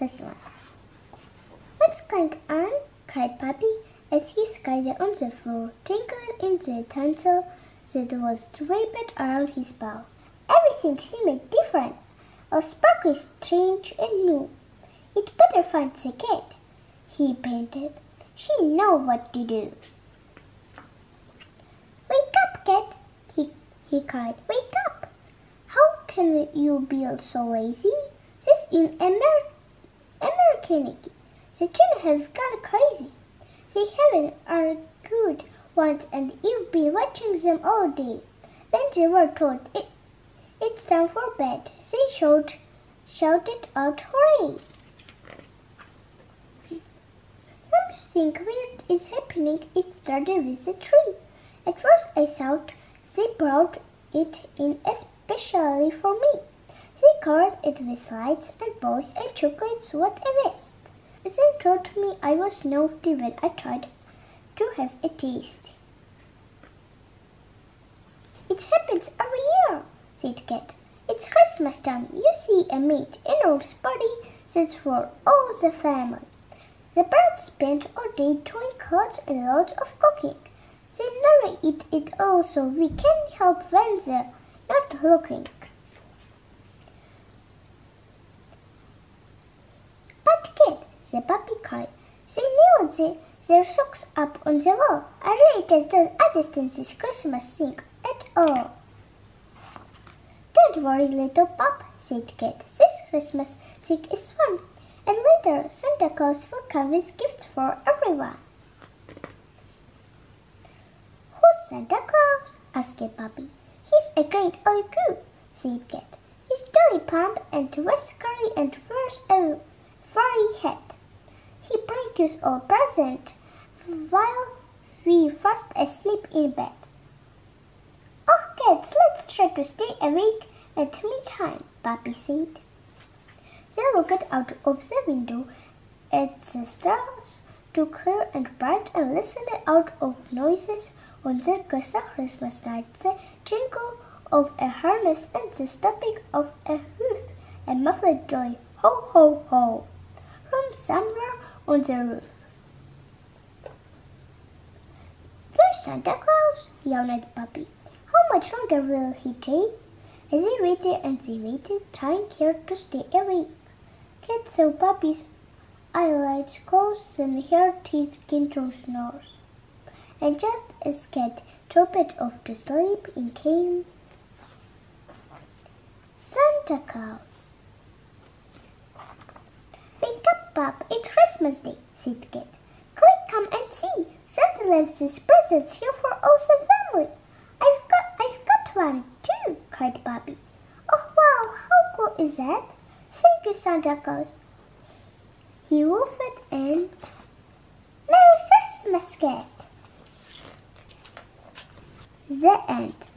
Christmas. "What's going on?" cried Bobby as he skied on the floor, twinkling in the tinsel that was draped around his bow. Everything seemed different, all sparkly, strange, and new. "You'd better find the cat," he panted. "She knows what to do." "Wake up, cat!" he cried. "Wake up! How can you be so lazy? This is American. The children have gone crazy. They haven't are good ones, and you've been watching them all day." When they were told it's time for bed, they shouted out, "Hooray!" "Something weird is happening." It started with the tree. At first I thought they brought it in especially for me. They covered it with lights and balls and chocolates, what a waste. They told me I was naughty when I tried to have a taste. "It happens every year," said Cat. "It's Christmas time. You see a meat enormous party that's for all the family. The birds spend all day doing lots and lots of cooking. They never eat it all, so we can't help when they're not looking." "But Cat," the puppy cried, "they nailed their socks up on the wall. I really just don't understand this Christmas thing at all." "Don't worry, little pup," said Cat. "This Christmas thing is fun, and later Santa Claus will come with gifts for everyone." "Who's Santa Claus?" asked Bobby. "He's a great old goo," said Cat. "He's jolly plump and wears curly and wears a furry hat. He brings us all presents while we're fast asleep in bed." "Oh, cats, let's try to stay awake at mealtime," Bobby said. They looked out of the window at the stars, too clear and bright, and listened out of noises on the Christmas night, the jingle of a harness and the stomping of a hoof, a muffled joy, "Ho, ho, ho," from somewhere on the roof. "Where's Santa Claus?" yawned Bobby. "How much longer will he take?" As they waited and they waited, trying hard to stay awake, Cat saw Bobby's eyelids close and heard his gentle snores. And just as Cat dropped off to sleep, in came Santa Claus. "Wake up, Bob! It's Christmas Day," said Cat. "Quick, come and see! Santa left these presents here for all the family." I've got one too," cried Bobby. "Oh wow! How cool is that? Thank you, Santa Claus." He woofed and "Merry Christmas, Cat!" The end.